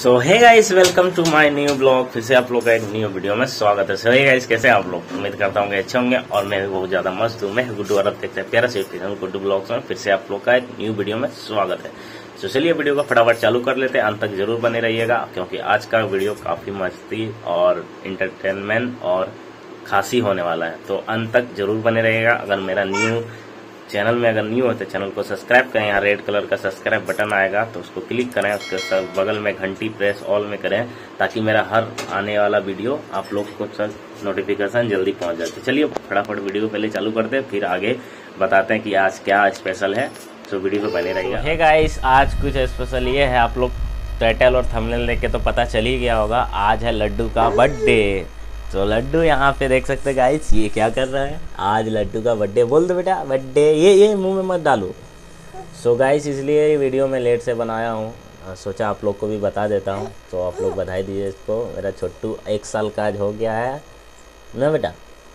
So hey guys, welcome to my new blog. फिर से आप लोग का एक न्यू वीडियो में स्वागत है। सो हे गाइस, कैसे आप लोग? उम्मीद करता हूँ कि अच्छे होंगे और मैं भी बहुत ज्यादा मस्त हूँ। मैं गुड्डू अरब देखते हैं प्यारा से गुड्डू ब्लॉग्स में फिर से आप लोग का एक न्यू वीडियो में स्वागत है। तो चलिए वीडियो को फटाफट चालू कर लेते हैं। अंत तक जरूर बने रहिएगा क्योंकि आज का वीडियो काफी मस्ती और इंटरटेनमेंट और खासी होने वाला है। तो अंत तक जरूर बने रहिएगा। अगर मेरा चैनल में अगर न्यू हो तो चैनल को सब्सक्राइब करें। यहाँ रेड कलर का सब्सक्राइब बटन आएगा तो उसको क्लिक करें। उसके बगल में घंटी प्रेस ऑल में करें ताकि मेरा हर आने वाला वीडियो आप लोग को नोटिफिकेशन जल्दी पहुंच जाए। तो चलिए फटाफट वीडियो को पहले चालू करते हैं, फिर आगे बताते हैं कि आज क्या स्पेशल है। तो वीडियो पे बने रहिएगा। हे गाइस, आज कुछ स्पेशल ये है, आप लोग टाइटल और थंबनेल देख के तो पता चल ही गया होगा। आज है लड्डू का बर्थडे। तो लड्डू यहाँ पे देख सकते हैं गाइस, ये क्या कर रहा है। आज लड्डू का बर्थडे। बोल दो बेटा बर्थडे। ये मुंह में मत डालो। सो गाइस, इसलिए वीडियो में लेट से बनाया हूँ। सोचा आप लोग को भी बता देता हूँ। तो आप लोग बधाई दीजिए इसको। मेरा छोटू 1 साल का आज हो गया है ना बेटा।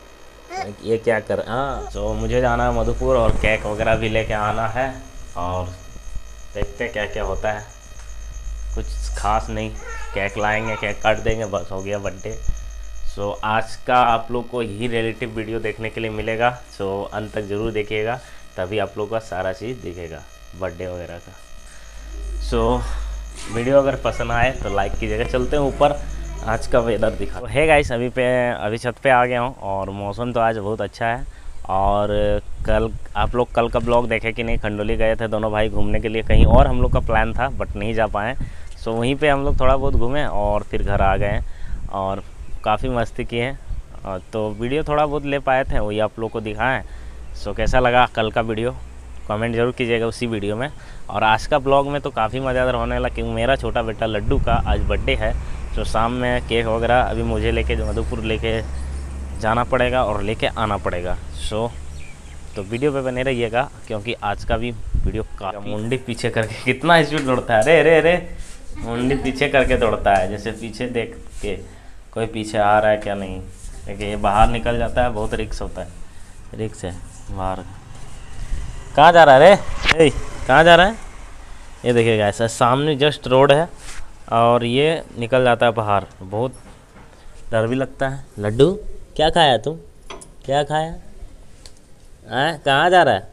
ये क्या कर तो मुझे जाना है मधुपुर और केक वगैरह भी लेके आना है और देखते क्या क्या होता है। कुछ खास नहीं, केक लाएंगे, केक काट देंगे, बस हो गया बर्थडे। सो आज का आप लोग को ही रिलेटिव वीडियो देखने के लिए मिलेगा। सो अंत तक ज़रूर देखिएगा, तभी आप लोग का सारा चीज़ दिखेगा बर्थडे वगैरह का। सो वीडियो अगर पसंद आए तो लाइक कीजिएगा। चलते हैं ऊपर, आज का वेदर दिखा। तो है गाइस, अभी छत पे आ गया हूँ और मौसम तो आज बहुत अच्छा है। और कल आप लोग कल का ब्लॉग देखे कि नहीं, खंडोली गए थे दोनों भाई घूमने के लिए। कहीं और हम लोग का प्लान था बट नहीं जा पाए। सो वहीं पे हम लोग थोड़ा बहुत घूमे और फिर घर आ गए और काफ़ी मस्ती की है। तो वीडियो थोड़ा बहुत ले पाए थे, वही आप लोग को दिखाएं। सो कैसा लगा कल का वीडियो कमेंट जरूर कीजिएगा उसी वीडियो में। और आज का ब्लॉग में तो काफ़ी मज़ेदार होने वाला क्योंकि मेरा छोटा बेटा लड्डू का आज बर्थडे है। तो शाम में केक वगैरह अभी मुझे लेके मधुपुर लेके जाना पड़ेगा और लेके आना पड़ेगा। सो तो वीडियो पे बने रहिएगा क्योंकि आज का भी वीडियो का मुंडी पीछे करके कितना स्पीड दौड़ता है। अरे अरे मुंडी पीछे करके दौड़ता है, जैसे पीछे देख के कोई पीछे आ रहा है क्या नहीं। देखिए ये बाहर निकल जाता है, बहुत रिक्स होता है। रिक्स है बाहर। कहाँ जा रहा है रे? कहाँ जा रहा है? ये देखिएगा, ऐसा सामने जस्ट रोड है और ये निकल जाता है बाहर। बहुत डर भी लगता है। लड्डू क्या खाया तुम? क्या खाया? कहाँ जा रहा है?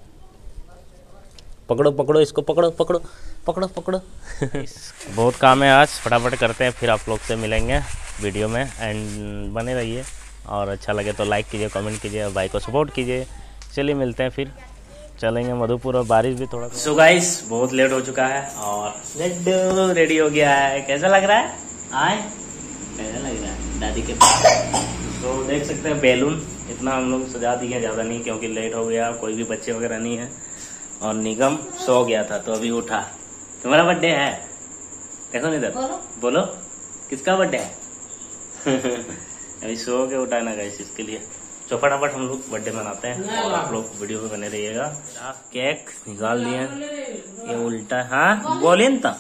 पकड़ो पकड़ो इसको, पकड़ो पकड़ो पकड़ो पकड़ो। बहुत काम है आज, फटाफट करते हैं, फिर आप लोग से मिलेंगे वीडियो में। एंड बने रहिए और अच्छा लगे तो लाइक कीजिए, कमेंट कीजिए, भाई को सपोर्ट कीजिए। चलिए मिलते हैं, फिर चलेंगे मधुपुर और बारिश भी थोड़ा। सो गाइस, बहुत लेट हो चुका है और लड्डू रेडी हो गया है। कैसा लग रहा है? कैसा लग रहा है दादी के पास? तो देख सकते हैं बैलून इतना हम लोग सजा दिए, ज़्यादा नहीं क्योंकि लेट हो गया, कोई भी बच्चे वगैरह नहीं है। और निगम सो गया था तो अभी उठा। तुम्हारा बर्थडे है? देखो इधर, बोलो किसका बर्थडे है? अभी सो के उठा ना गाइस, इसके लिए। तो फटाफट हम लोग बर्थडे मनाते हैं और आप लोग वीडियो में बने रहिएगा। केक निकाल दिए, ये उल्टा। हाँ बोलिए ना।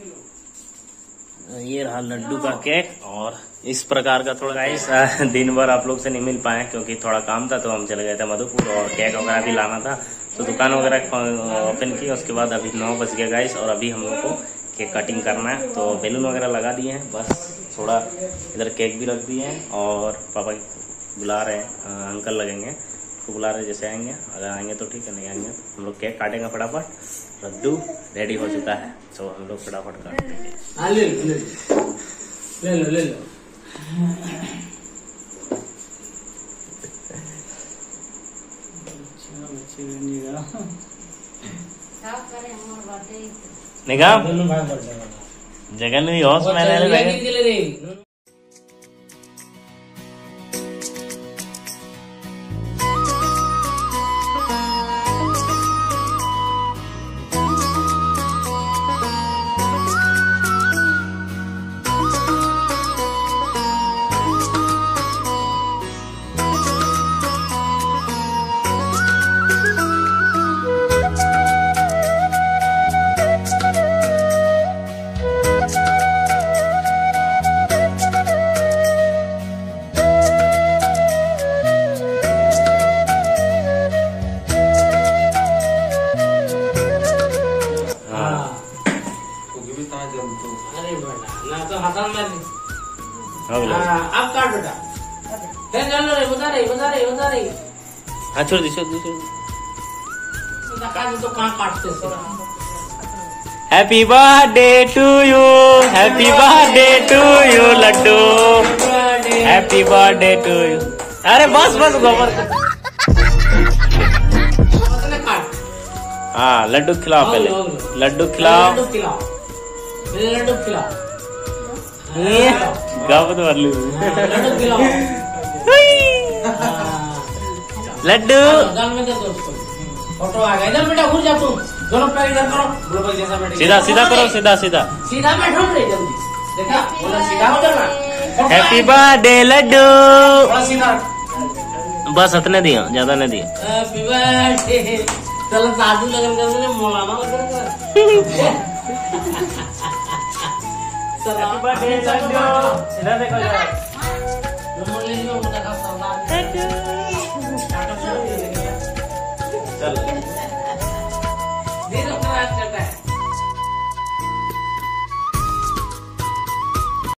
ये रहा लड्डू का केक और इस प्रकार का। थोड़ा गाइस दिन भर आप लोग से नहीं मिल पाए क्योंकि थोड़ा काम था, तो हम चले गए थे मधुपुर और केक वगैरह भी लाना था। तो दुकान वगैरह ओपन की, उसके बाद अभी 9 बज गया गाइस और अभी हम लोग को केक कटिंग करना है। तो बैलून वगैरह लगा दिए हैं, बस थोड़ा इधर केक भी रख दिए हैं और पापा बुला रहे हैं, अंकल लगेंगे तो बुला रहे, जैसे आएंगे, अगर आएंगे तो ठीक है, नहीं आएंगे हम लोग केक काटेंगे फटाफट। लड्डू रेडी हो चुका है तो हम लोग फटाफट काटते हैं। ले लो। निगम जगन भी हॉस मैंने ना तो हसन में अब काट बेटा चल रही बता रही हाँ छोड़ दी तो कहाँ काटते happy birthday to you laddoo happy birthday to you. अरे बस गोबर हाँ लड्डू खिलाओ पहले लड्डू खिलाओ गावत मार लू लड्डू फोटो आ गया इधर बेटा घुस जा तुम दोनों पैर इधर करो ग्लोबल जैसा बैठे सीधा करो सीधा बैठो रे जल्दी देखा बोला सीधा हो जाना हैप्पी बर्थडे लड्डू थोड़ा सीधा बस इतने दिया ज्यादा नहीं दिया हैप्पी बर्थडे चलो दादू लगन करने मौलाना लगन कर हैप्पी बर्थडे लड्डू इधर देखो जरा नंबर ले लो मुझे का सरदार चल